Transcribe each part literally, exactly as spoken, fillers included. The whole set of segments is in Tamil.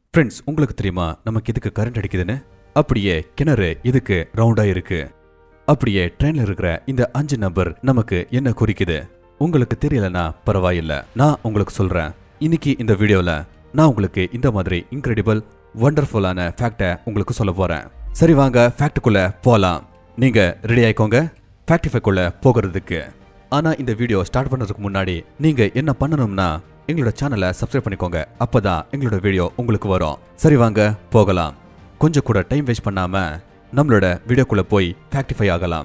ஃப்ரெண்ட்ஸ், உங்களுக்கு தெரியுமா நமக்கு எதுக்கு கரண்ட் அடிக்குதுன்னு? அப்படியே கிணறு இதுக்கு ரவுண்டா இருக்கு. அப்படியே ட்ரெயின்ல இருக்கிற இந்த அஞ்சு நம்பர் நமக்கு என்ன குறிக்குது? உங்களுக்கு தெரியலனா பரவாயில்ல, நான் உங்களுக்கு சொல்றேன். இன்னைக்கு இந்த வீடியோல நான் உங்களுக்கு இந்த மாதிரி இன்கிரெடிபிள் வண்டர்ஃபுல்லான ஃபேக்டை உங்களுக்கு சொல்ல போறேன். சரி, வாங்க ஃபேக்டுக்குள்ள போலாம். நீங்க ரெடி ஆயிக்கோங்க ஃபேக்டிஃபைக்குள்ள போகிறதுக்கு. ஆனா இந்த வீடியோ ஸ்டார்ட் பண்றதுக்கு முன்னாடி நீங்க என்ன பண்ணணும்னா எங்களோட சேனலை சப்ஸ்கிரைப் பண்ணிக்கோங்க. அப்பதான் எங்களோட வீடியோ உங்களுக்கு வரும். சரி, வாங்க போகலாம். கொஞ்சம் கூட டைம் வேஸ்ட் பண்ணாம நம்மளோட வீடியோக்குள்ள போய் ஃபேக்டிஃபை ஆகலாம்.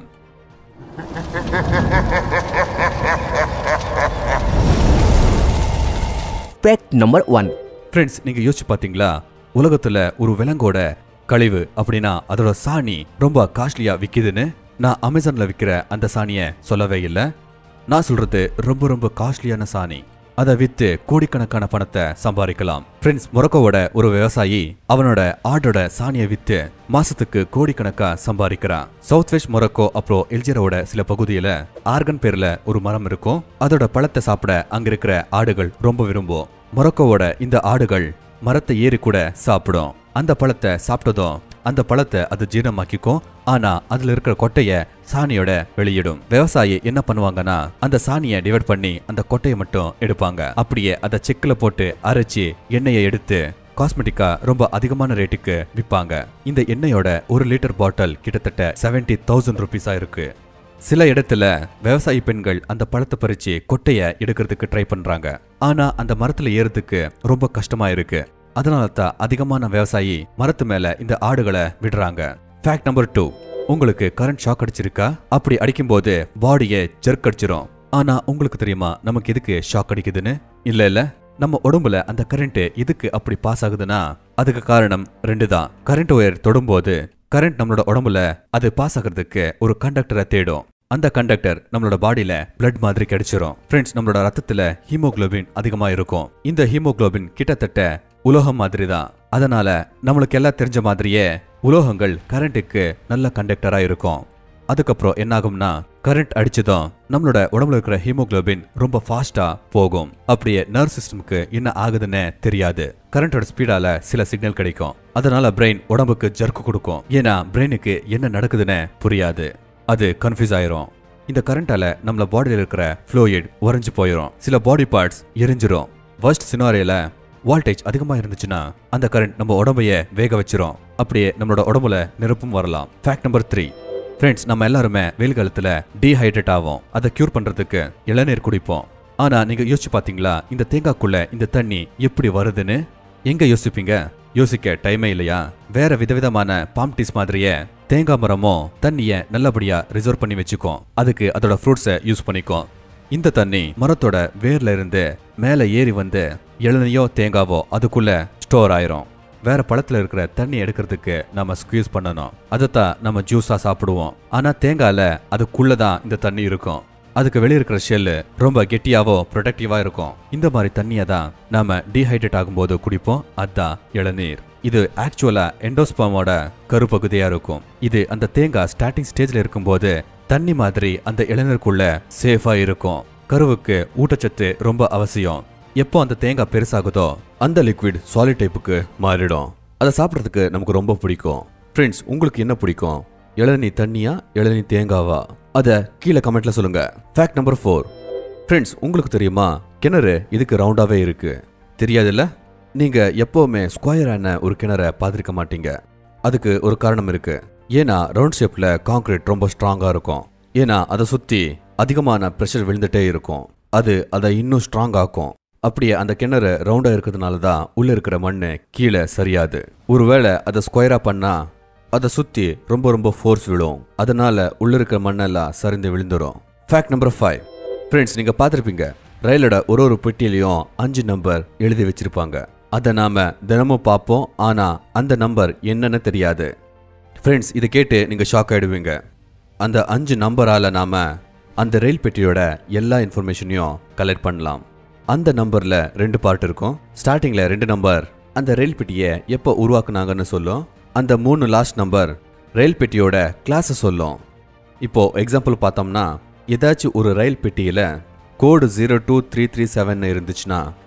Fact number one. ஃப்ரெண்ட்ஸ், நீங்க யோசிச்சு பாத்தீங்களா, உலகத்துல ஒரு விலங்கோட கழிவு அப்படின்னா அதோட சாணி ரொம்ப காஸ்ட்லியா விக்குதுன்னு? நான் அமேசான்ல விற்கிற அந்த சாணியை சொல்லவே இல்லை. நான் சொல்றது ரொம்ப ரொம்ப காஸ்ட்லியான சாணி. அதை வித்து கோடிக்கணக்கான பணத்தை சம்பாதிக்கலாம். ஃப்ரெண்ட்ஸ், மொரோக்கோவோட ஒரு விவசாயி அவனோட ஆடோட சாணியை வித்து மாசத்துக்கு கோடிக்கணக்கா சம்பாதிக்கிறான். சவுத் வெஸ்ட் மொரோக்கோ அப்புறம் எல்ஜிராவோட சில பகுதியில ஆர்கன் பேர்ல ஒரு மரம் இருக்கும். அதோட பழத்தை சாப்பிட அங்க இருக்கிற ஆடுகள் ரொம்ப விரும்பும். மொரோக்கோவோட இந்த ஆடுகள் மரத்தை ஏறி கூட சாப்பிடும். அந்த பழத்தை சாப்பிட்டதும் அந்த பழத்தை அது ஜீரணமாக்கிக்கும். ஆனா அதுல இருக்கிற கொட்டைய சாணியோட வெளியிடும். விவசாயி என்ன பண்ணுவாங்கன்னா அந்த சாணியை டிவைட் பண்ணி அந்த கொட்டையை மட்டும் எடுப்பாங்க. அப்படியே அதை செக்கில் போட்டு அரைச்சி எண்ணெயை எடுத்து காஸ்மெட்டிக்கா ரொம்ப அதிகமான ரேட்டுக்கு விற்பாங்க. இந்த எண்ணெயோட ஒரு லிட்டர் பாட்டில் கிட்டத்தட்ட செவன்டி தௌசண்ட் ருபீஸா இருக்கு. சில இடத்துல விவசாயி பெண்கள் அந்த பழத்தை பறிச்சு கொட்டைய எடுக்கிறதுக்கு ட்ரை பண்றாங்க. ஆனா அந்த மரத்துல ஏறதுக்கு ரொம்ப கஷ்டமா இருக்கு. அதனால தான் அதிகமான விவசாயி மரத்து மேல இந்த ஆடுகளை விடுறாங்க. Fact number two. உங்களுக்கு கரண்ட் ஷாக் அடிச்சிருக்கா? அப்படி அடிக்கும் போது பாடியை ஜெர்க் அடிச்சிரும். ஆனா உங்களுக்கு தெரியுமா நமக்கு எதுக்கு ஷாக் அடிக்குதுன்னு? இல்ல இல்ல, நம்ம உடம்புல அந்த கரண்ட் எதுக்கு அப்படி பாஸ் ஆகுதுன்னா அதுக்கு காரணம் ரெண்டு தான். கரண்ட் ஒயர் தொடும்போது கரண்ட் நம்மளோட உடம்புல அது பாஸ் ஆகிறதுக்கு ஒரு கண்டக்டரை தேடும். அந்த கண்டக்டர் நம்மளோட பாடியில பிளட் மாதிரி கிடைச்சிரும். ஃப்ரெண்ட்ஸ், நம்மளோட ரத்தத்துல ஹீமோகுளோபின் அதிகமா இருக்கும். இந்த ஹீமோகுளோபின் கிட்டத்தட்ட உலோகம் மாதிரி தான். அதனால நம்மளுக்கு எல்லாம் தெரிஞ்ச மாதிரியே உலோகங்கள் கரண்ட்டுக்கு நல்ல கண்டக்டரா இருக்கும். அதுக்கப்புறம் என்ன ஆகும்னா கரண்ட் அடிச்சதும் நம்மளோட உடம்புல இருக்கிற ஹீமோகுளோபின் ரொம்ப ஃபாஸ்டா போகும். அப்படியே நர்வ் சிஸ்டம்க்கு என்ன ஆகுதுன்னு தெரியாது. கரண்டோட ஸ்பீடால சில சிக்னல் கிடைக்கும். அதனால பிரெயின் உடம்புக்கு ஜர்க்கு கொடுக்கும். ஏன்னா பிரெயினுக்கு என்ன நடக்குதுன்னு புரியாது. அது கன்ஃபியூஸ் ஆயிரும். இந்த கரண்டால நம்மள பாடியில் இருக்கிற ஃப்ளூயிட் உறைஞ்சு போயிடும். சில பாடி பார்ட்ஸ் எரிஞ்சிரும். வர்ஸ்ட் சினாரியோல வோல்டேஜ் அதிகமா இருந்துச்சுன்னா அந்த கரண்ட் நம்ம உடம்பையே வேக வச்சிரும். அப்படியே நம்மளோட உடம்புல நெருப்பும் வரலாம். Fact number three. ஃப்ரெண்ட்ஸ், நம்ம எல்லாருமே வெயில் காலத்துல டீஹைட்ரேட் ஆகும். அதை கியூர் பண்றதுக்கு இளநீர் குடிப்போம். ஆனா நீங்க யோசிச்சு பாத்தீங்களா இந்த தேங்காய்க்குள்ள இந்த தண்ணி எப்படி வருதுன்னு? எங்க யோசிப்பீங்க? யோசிக்க டைமே இல்லையா? வேற விதவிதமான பாம் டீஸ் மாதிரியே தேங்காய் மரமும் தண்ணிய நல்லபடியா ரிசர்வ் பண்ணி வச்சுக்கும். அதுக்கு அதோட ஃப்ரூட்ஸை யூஸ் பண்ணிக்கும். இந்த தண்ணி மரத்தோட வேர்ல இருந்து மேல ஏறி வந்து இளநியோ தேங்காவோ அதுக்குள்ள ஸ்டோர் ஆயிரும். வேற பழத்துல இருக்கிற தண்ணி எடுக்கிறதுக்கு நம்ம ஸ்குவீஸ் பண்ணணும். அதைத்தான் நம்ம ஜூஸா சாப்பிடுவோம். ஆனா தேங்காயில அதுக்குள்ளதான் இந்த தண்ணி இருக்கும். அதுக்கு வெளியே இருக்கிற ஷெல்லு ரொம்ப கெட்டியாவோ ப்ரொடக்டிவா இருக்கும். இந்த மாதிரி தண்ணியை தான் நாம டீஹைட்ரேட் ஆகும்போது குடிப்போம். அதுதான் இளநீர். இது ஆக்சுவலா எண்டோஸ்பர்மோட கருப்பகுதியா இருக்கும். இது அந்த தேங்காய் ஸ்டார்டிங் ஸ்டேஜ்ல இருக்கும்போது தண்ணி மாதிரி அந்த இளநீருக்குள்ள சேஃபா இருக்கும். கருவுக்கு ஊட்டச்சத்து ரொம்ப அவசியம். எப்போ அந்த தேங்காய் பெருசாகுதோ அந்த லிக்விட் சாலிட் டைப்புக்கு மாறிடும். அதை சாப்பிட்றதுக்கு நமக்கு ரொம்ப பிடிக்கும். ஃப்ரெண்ட்ஸ், உங்களுக்கு என்ன பிடிக்கும்? இளநீ தண்ணியா இளநீ தேங்காவா? அதை கீழே கமெண்ட்ல சொல்லுங்க. Fact number four. ஃப்ரெண்ட்ஸ், உங்களுக்கு தெரியுமா கிணறு இதுக்கு ரவுண்டாவே இருக்கு? தெரியாதுல்ல? நீங்க எப்பவுமே ஸ்கொயரான ஒரு கிணறை பார்த்திருக்க மாட்டீங்க. அதுக்கு ஒரு காரணம் இருக்கு. ஏன்னா ரவுண்ட் ஷேப்ல கான்கிரீட் ரொம்ப ஸ்ட்ராங்கா இருக்கும். ஏன்னா அதை சுத்தி அதிகமான பிரஷர் விழுந்துட்டே இருக்கும். அது அதை இன்னும் ஸ்ட்ராங் ஆக்கும். அப்படியே அந்த கிணறு ரவுண்டா இருக்கிறதுனால தான் உள்ள இருக்கிற மண்ணு கீழே சரியாது. ஒருவேளை அதை ஸ்கொயரா பண்ணா அதை சுத்தி ரொம்ப ரொம்ப ஃபோர்ஸ் விழும். அதனால உள்ள இருக்கிற மண்ணெல்லாம் சரிந்து விழுந்துடும். Fact number five. ஃப்ரெண்ட்ஸ், நீங்க பார்த்திருப்பீங்க ரயிலோட ஒரு ஒரு பெட்டியிலையும் அஞ்சு நம்பர் எழுதி வச்சிருப்பாங்க. அதை நாம தினமும் பார்ப்போம். ஆனா அந்த நம்பர் என்னன்னு தெரியாது. ஃப்ரெண்ட்ஸ், இதை கேட்டு நீங்க ஷாக் ஆயிடுவீங்க. அந்த அஞ்சு நம்பரால நாம அந்த ரயில் பெட்டியோட எல்லா இன்ஃபர்மேஷனையும் கலெக்ட் பண்ணலாம். அந்த நம்பர்ல ரெண்டு பார்ட் இருக்கும். ஸ்டார்டிங்ல ரெண்டு நம்பர் அந்த ரயில் பெட்டியை எப்போ உருவாக்குனாங்கன்னு சொல்லும். அந்த மூணு லாஸ்ட் நம்பர் ரயில் பெட்டியோட கிளாஸை சொல்லும். இப்போ எக்ஸாம்பிள் பார்த்தோம்னா ஏதாச்சும் ஒரு ரயில் பெட்டியில code zero two three three seven இருந்துச்சுன்னா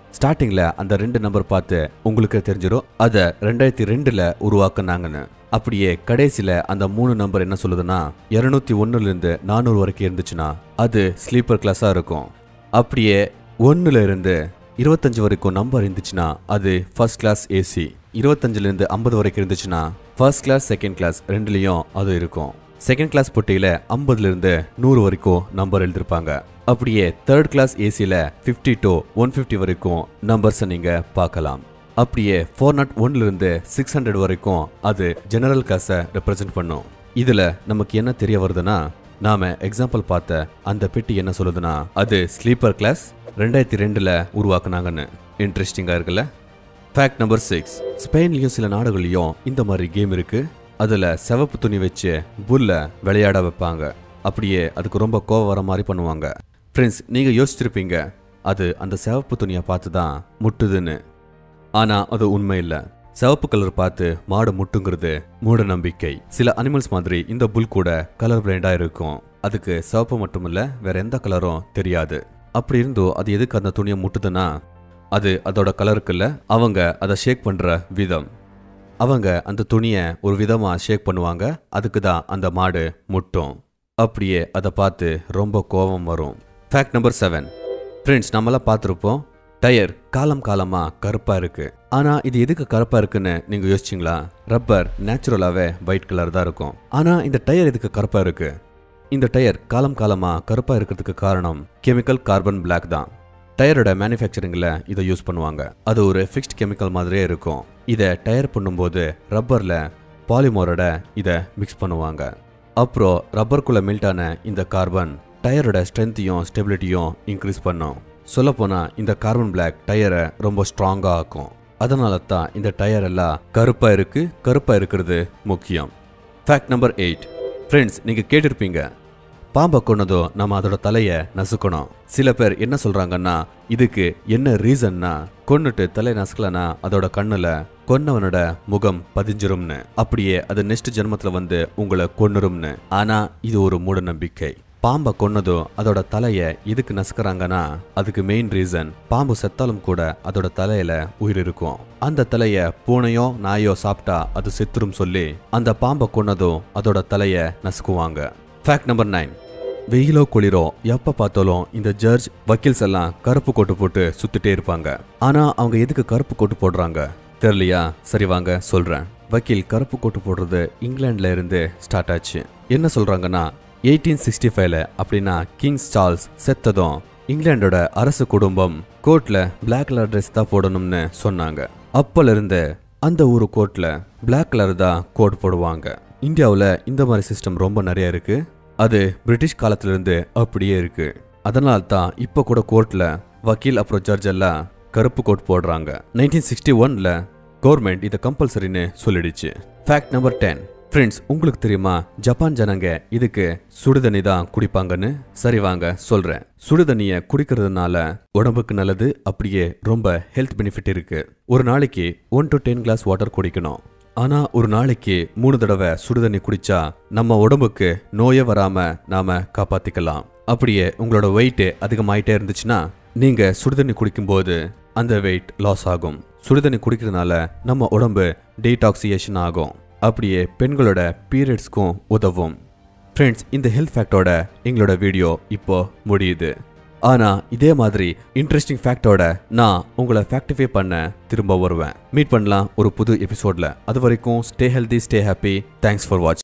ஸ்டார்டிங்ல அந்த ரெண்டு நம்பர் பார்த்து உங்களுக்கு தெரிஞ்சிடும் அதை ரெண்டாயிரத்தி ரெண்டுல உருவாக்குனாங்கன்னு. அப்படியே கடைசியில அந்த மூணு நம்பர் என்ன சொல்லுதுன்னா இருநூத்தி ஒன்னுல இருந்து நானூறு வரைக்கும் இருந்துச்சுன்னா அது ஸ்லீப்பர் கிளாஸா இருக்கும். அப்படியே ஒன்னுல இருந்து இருபத்தஞ்சு வரைக்கும் நம்பர் இருந்துச்சுன்னா அது ஃபர்ஸ்ட் கிளாஸ் ஏசி. இருபத்தஞ்சுல இருந்து ஐம்பது வரைக்கும் இருந்துச்சுன்னா ஃபர்ஸ்ட் கிளாஸ் செகண்ட் கிளாஸ் ரெண்டுலயும் அது இருக்கும். செகண்ட் கிளாஸ் பொட்டியில ஐம்பதுல இருந்து நூறு வரைக்கும் நம்பர் எழுதிருப்பாங்க. அப்படியே தேர்ட் கிளாஸ் ஏசியில பிப்டி டு ஒன் பிப்டி வரைக்கும் நம்பர்ஸை நீங்க பார்க்கலாம். அப்படியே ஃபோர் நாட் ஒன்ல இருந்து சிக்ஸ் ஹண்ட்ரட் வரைக்கும் அது ஜெனரல் கிளாஸை ரெப்ரசென்ட் பண்ணும். இதுல நமக்கு என்ன தெரிய வருதுன்னா நாம எக்ஸாம்பிள் பார்த்த அந்த பெட்டி என்ன சொல்லுதுன்னா அது ஸ்லீப்பர் கிளாஸ் ரெண்டாயிரத்தி ரெண்டுல உருவாக்குனாங்கன்னு. இன்ட்ரெஸ்டிங்கா இருக்குல்ல? Fact number six. ஸ்பெயின்லயும் சில நாடுகள்லயும் இந்த மாதிரி கேம் இருக்கு. அதுல சிவப்பு துணி வச்சு புல்ல விளையாட வைப்பாங்க. அப்படியே அதுக்கு ரொம்ப கோவம் வர மாதிரி பண்ணுவாங்க. ஃப்ரெண்ட்ஸ், நீங்க யோசிச்சிருப்பீங்க அது அந்த சிவப்பு துணியை பார்த்து தான் முட்டுதுன்னு. ஆனா அது உண்மை இல்ல. சிவப்பு கலர் பார்த்து மாடு முட்டுங்கிறது மூட நம்பிக்கை. சில அனிமல்ஸ் மாதிரி இந்த புல் கூட கலர் பிளைண்டா இருக்கும். அதுக்கு சிவப்பு மட்டுமில்ல வேற எந்த கலரும் தெரியாது. அப்படி இருந்தும் அது எதுக்கு அந்த துணியை முட்டுதுன்னா அது அதோட கலருக்கு இல்ல, அவங்க அதை ஷேக் பண்ற விதம். அவங்க அந்த துணியை ஒரு விதமா ஷேக் பண்ணுவாங்க, அதுக்கு தான் அந்த மாடு முட்டும். அப்படியே அதை பார்த்து ரொம்ப கோபம் வரும். Fact number seven. ஃப்ரெண்ட்ஸ், நம்மளாம் பார்த்துருப்போம் டயர் காலம் காலமா கருப்பா இருக்கு. ஆனா இது எதுக்கு கருப்பா இருக்குன்னு நீங்க யோசிச்சிங்களா? ரப்பர் நேச்சுரலாவே ஒயிட் கலர் தான் இருக்கும். ஆனா இந்த டயர் எதுக்கு கருப்பா இருக்கு? இந்த டயர் காலம் காலமா கருப்பா இருக்கிறதுக்கு காரணம் கெமிக்கல் கார்பன் பிளாக் தான். டயரோட மேனுஃபேக்சரிங்ல இதை யூஸ் பண்ணுவாங்க. அது ஒரு ஃபிக்ஸ்ட் கெமிக்கல் மாதிரியே இருக்கும். இதை டயர் பண்ணும்போது ரப்பர்ல பாலிமரோட இதை மிக்ஸ் பண்ணுவாங்க. அப்புறம் ரப்பருக்குள்ள மெல்டான இந்த கார்பன் டயரோட ஸ்ட்ரென்த்தையும் ஸ்டெபிலிட்டியும் இன்க்ரீஸ் பண்ணும். சொல்லப்போனா இந்த கார்பன் பிளாக் டயரை ரொம்ப ஸ்ட்ராங்கா ஆக்கும். அதனால தான் இந்த டயர் எல்லாம் கருப்பா இருக்கு. கருப்பா இருக்கிறது முக்கியம். Fact number eight. ஃப்ரெண்ட்ஸ், நீங்க கேட்டிருப்பீங்க பாம்பை கொன்னதோ நம்ம அதோட தலைய நசுக்கணும். சில பேர் என்ன சொல்றாங்கன்னா இதுக்கு என்ன ரீசன்னா கொன்னுட்டு தலை நசுக்கலனா அதோட கண்ணுல கொன்னவனோட முகம் பதிஞ்சிரும்னு, அப்படியே அது நெக்ஸ்ட் ஜென்மத்துல வந்து உங்களை கொன்னுரும்னு. ஆனா இது ஒரு மூட நம்பிக்கை. பாம்பை கொன்னதோ அதோட தலைய எதுக்கு நசுக்கிறாங்கன்னா அதுக்கு மெயின் ரீசன் பாம்பு செத்தாலும் கூட அதோட தலையில உயிர் இருக்கும். அந்த தலைய பூனையோ நாயோ சாப்பிட்டா அது செத்துரும் சொல்லி அந்த பாம்பை கொன்னதோ அதோட தலைய நசுக்குவாங்க. Fact number nine. வெயிலோ குளிரோ எப்ப பார்த்தாலும் இந்த ஜட்ஜ் வக்கீல்ஸ் எல்லாம் கருப்பு கோட்டு போட்டு சுத்திட்டே இருப்பாங்க. ஆனா அவங்க எதுக்கு கருப்பு கோட்டு போடுறாங்க தெரியலையா? சரி வாங்க சொல்றேன். வக்கீல் கருப்பு கோட்டு போடுறது இங்கிலாந்துல இருந்து ஸ்டார்ட் ஆச்சு. என்ன சொல்றாங்கன்னா எயிட்டீன் சிக்ஸ்டி ஃபைவ்ல அப்படின்னா கிங் சார்ல்ஸ் செத்ததும் இங்கிலாண்டோட அரசு குடும்பம் கோர்ட்ல பிளாக் கலர் ட்ரெஸ் தான் போடணும்னு சொன்னாங்க. அப்பல இருந்து அந்த ஒரு கோர்ட்ல பிளாக் கலர் தான் கோட் போடுவாங்க. இந்தியாவில் இந்த மாதிரி சிஸ்டம் ரொம்ப நிறைய இருக்கு. அது பிரிட்டிஷ் காலத்துல இருந்து அப்படியே இருக்கு. அதனால தான் இப்போ கூட கோர்ட்ல வக்கீல் அப்புறம் ஜட்ஜ் எல்லாம் கருப்பு கோட் போடுறாங்க. நைன்டீன் சிக்ஸ்டி ஒன்ல கவர்மெண்ட் இதை கம்பல்சரின்னு சொல்லிடுச்சு. Fact number ten. ஃப்ரெண்ட்ஸ், உங்களுக்கு தெரியுமா ஜப்பான் ஜனங்க இதுக்கு சுடுதண்ணி தான் குடிப்பாங்கன்னு? சரி வாங்க சொல்றேன். சுடுதண்ணிய குடிக்கிறதுனால உடம்புக்கு நல்லது. அப்படியே ரொம்ப ஹெல்த் பெனிஃபிட் இருக்கு. ஒரு நாளைக்கு one to ten glass water குடிக்கணும். ஆனா ஒரு நாளைக்கு மூணு தடவை சுடுதண்ணி குடிச்சா நம்ம உடம்புக்கு நோயே வராம நாம காப்பாத்திக்கலாம். அப்படியே உங்களோட வெயிட் அதிகமாயிட்டே இருந்துச்சுன்னா நீங்க சுடுதண்ணி குடிக்கும் போது அந்த வெயிட் லாஸ் ஆகும். சுடுதண்ணி குடிக்கிறதுனால நம்ம உடம்பு டீடாக்சியேஷன் ஆகும். அப்படியே பெண்களோட பீரியட்ஸ்க்கும் உதவும். ஃப்ரெண்ட்ஸ், இந்த ஹெல்த் ஃபேக்டோட எங்களோட வீடியோ இப்போ முடியுது. ஆனா இதே மாதிரி இன்ட்ரெஸ்டிங் ஃபேக்டோட நான் உங்களை ஃபேக்டிஃபை பண்ண திரும்ப வருவேன். மீட் பண்ணலாம் ஒரு புது எபிசோட்ல. அது வரைக்கும் stay healthy, stay happy. Thanks for வாட்சிங்.